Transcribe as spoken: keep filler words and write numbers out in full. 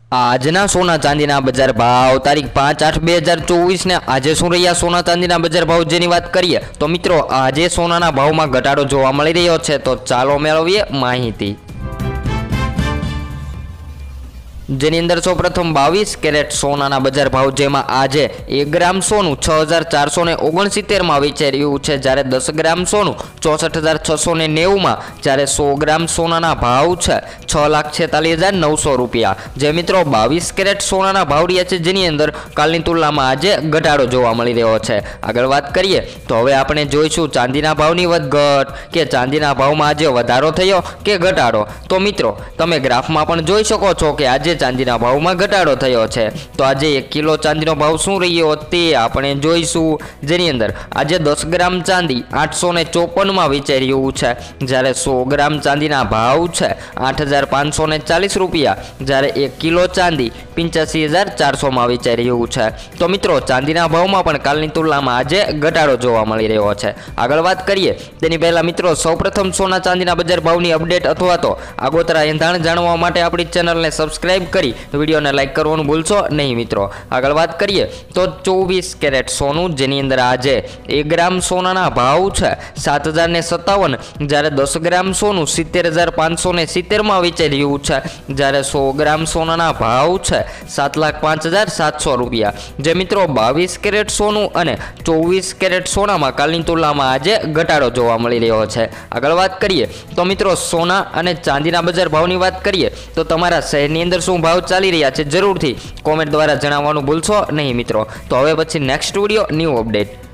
આજના સોના ચાંદીના બજાર ભાવ તારીખ પાંચ આઠ બે હજાર ચોવીસ ને આજે શું રહ્યા સોના ચાંદીના બજાર ભાવ જેની વાત કરીએ તો મિત્રો આજે સોનાના ભાવમાં ઘટાડો જોવા મળી રહ્યો છે, તો ચાલો મેળવીએ માહિતી। જેની અંદર સૌપ્રથમ બાવીસ કેરેટ સોનાના બજાર ભાવ જેમાં આજે એક ગ્રામ સોનું છ હજાર ચારસો ને ઓગણસિત્તેરમાં વેચાઈ રહ્યું છે, જ્યારે દસ ગ્રામ સોનું ચોસઠ હજાર છસો ને નેવુંમાં, જ્યારે સો ગ્રામ સોનાના ભાવ છે છ લાખ છેતાલીસ હજાર નવસો રૂપિયા। જે મિત્રો બાવીસ કેરેટ સોનાના ભાવ રહ્યા છે જેની અંદર કાલની તુલનામાં આજે ઘટાડો જોવા મળી રહ્યો છે। આગળ વાત કરીએ તો હવે આપણે જોઈશું ચાંદીના ભાવની વધઘટ કે ચાંદીના ભાવમાં આજે વધારો થયો કે ઘટાડો। તો મિત્રો તમે ગ્રાફમાં પણ જોઈ શકો છો કે આજે ચાંદીના ભાવમાં ઘટાડો થયો છે, તો આજે એક કિલો ચાંદીનો ભાવ શું રહ્યો તે આપણે જોઈશું। જેની અંદર આજે દસ ગ્રામ ચાંદી આઠસો ને ચોપનમાં વેચાઈ રહ્યું છે, જ્યારે સો ગ્રામ ચાંદીના ભાવ છે આઠ હજાર પાંચસો ને ચાલીસ રૂપિયા, જ્યારે એક કિલો ચાંદી પંચ્યાસી હજાર ચારસોમાં વેચાઈ રહ્યું છે। તો મિત્રો ચાંદીના ભાવમાં પણ કાલની તુલનામાં આજે ઘટાડો જોવા મળી રહ્યો છે। આગળ વાત કરીએ તેની પહેલાં મિત્રો સૌપ્રથમ સોના ચાંદીના બજાર ભાવની અપડેટ અથવા તો આગોતરા એંધાણ જાણવા માટે આપણી ચેનલને સબસ્ક્રાઇબ કરી વિડીયોને લાઈક કરવાનું ભૂલશો નહીં મિત્રો। આગળ વાત કરીએ તો ચોવીસ કેરેટ સોનું જેની અંદર આજે એક ગ્રામ સોનાના ભાવ છે સાત હજાર ને સત્તાવન, જ્યારે દસ ગ્રામ સોનું સિત્તેર હજાર પાંચસો ને સિત્તેરમાં વેચાઈ રહ્યું છે, જ્યારે સો ગ્રામ સોનાના ભાવ છે સાત લાખ પાંચ હજાર સાતસો રૂપિયા। જે મિત્રો બાવીસ કેરેટ સોનું અને ચોવીસ કેરેટ સોનામાં કાલની તુલનામાં આજે ઘટાડો જોવા મળી રહ્યો છે। આગળ વાત કરીએ તો મિત્રો સોના અને ચાંદીના બજાર ભાવની વાત કરીએ તો તમારા શહેરની અંદર શું ભાવ ચાલી રહ્યા છે જરૂરથી કોમેન્ટ દ્વારા જણાવવાનું ભૂલશો નહીં મિત્રો। તો હવે પછી નેક્સ્ટ વિડીયો ન્યૂ અપડેટ।